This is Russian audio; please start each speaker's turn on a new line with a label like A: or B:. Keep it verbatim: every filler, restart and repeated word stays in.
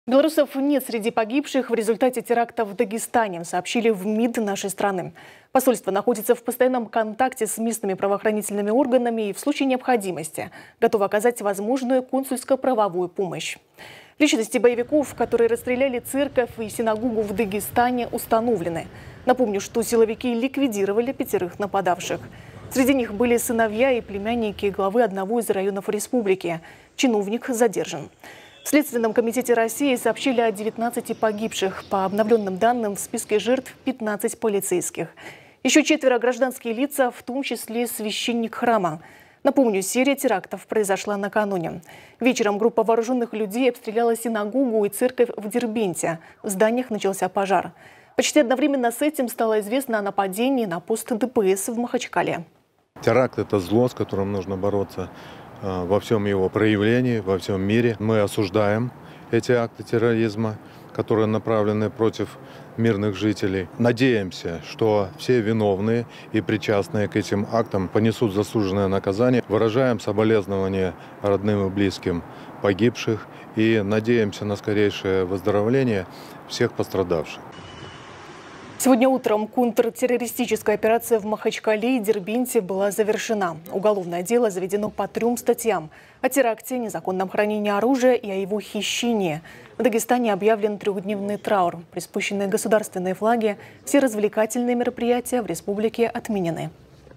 A: Белорусов нет среди погибших в результате теракта в Дагестане, сообщили в МИД нашей страны. Посольство находится в постоянном контакте с местными правоохранительными органами и в случае необходимости готово оказать возможную консульско-правовую помощь. Личности боевиков, которые расстреляли церковь и синагогу в Дагестане, установлены. Напомню, что силовики ликвидировали пятерых нападавших. Среди них были сыновья и племянники главы одного из районов республики. Чиновник задержан. В Следственном комитете России сообщили о девятнадцати погибших. По обновленным данным, в списке жертв пятнадцать полицейских. Еще четверо гражданские лица, в том числе священник храма. Напомню, серия терактов произошла накануне. Вечером группа вооруженных людей обстреляла синагогу и церковь в Дербенте. В зданиях начался пожар. Почти одновременно с этим стало известно о нападении на пост ДПС в Махачкале.
B: Теракт – это зло, с которым нужно бороться во всем его проявлении, во всем мире. Мы осуждаем эти акты терроризма, которые направлены против мирных жителей. Надеемся, что все виновные и причастные к этим актам понесут заслуженное наказание. Выражаем соболезнования родным и близким погибших и надеемся на скорейшее выздоровление всех пострадавших.
A: Сегодня утром контртеррористическая операция в Махачкале и Дербенте была завершена. Уголовное дело заведено по трем статьям: о теракте, незаконном хранении оружия и о его хищении. В Дагестане объявлен трехдневный траур. Приспущенные государственные флаги, все развлекательные мероприятия в республике отменены.